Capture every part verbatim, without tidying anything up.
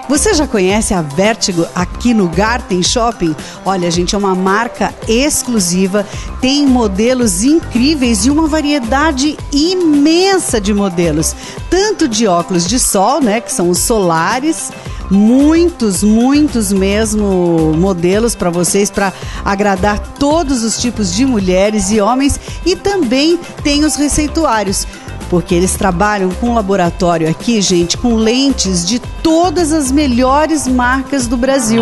Você já conhece a Vertigo aqui no Garten Shopping? Olha, gente, é uma marca exclusiva, tem modelos incríveis e uma variedade imensa de modelos. Tanto de óculos de sol, né, que são os solares, muitos, muitos mesmo modelos para vocês, para agradar todos os tipos de mulheres e homens, e também tem os receituários, porque eles trabalham com um laboratório aqui, gente, com lentes de todas as melhores marcas do Brasil.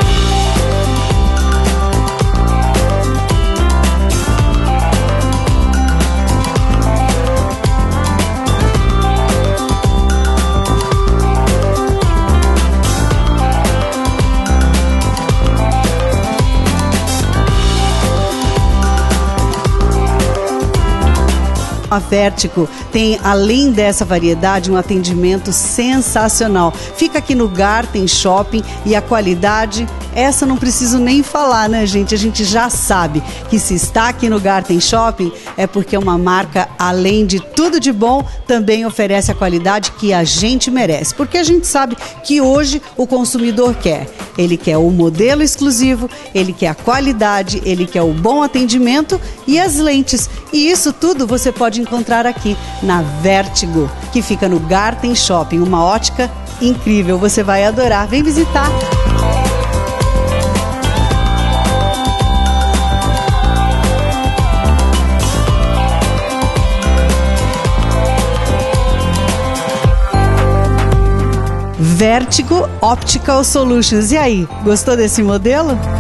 A Vertigo tem, além dessa variedade, um atendimento sensacional. Fica aqui no Garten Shopping e a qualidade, essa não preciso nem falar, né, gente? A gente já sabe que se está aqui no Garten Shopping é porque é uma marca, além de tudo de bom, também oferece a qualidade que a gente merece. Porque a gente sabe que hoje o consumidor quer. Ele quer o modelo exclusivo, ele quer a qualidade, ele quer o bom atendimento e as lentes. E isso tudo você pode encontrar aqui na Vertigo, que fica no Garten Shopping, uma ótica incrível, você vai adorar, vem visitar. Vertigo Optical Solutions. E aí, gostou desse modelo?